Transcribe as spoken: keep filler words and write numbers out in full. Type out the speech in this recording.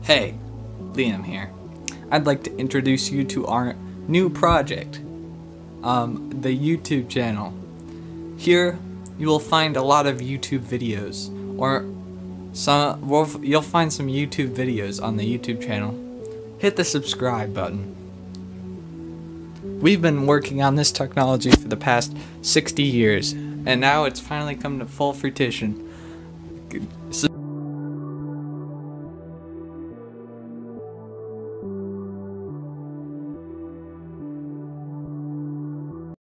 Hey, Liam here. I'd like to introduce you to our new project, um, the YouTube channel. Here, you will find a lot of YouTube videos, or some. Well, you'll find some YouTube videos on the YouTube channel. Hit the subscribe button. We've been working on this technology for the past sixty years, and now it's finally come to full fruition. So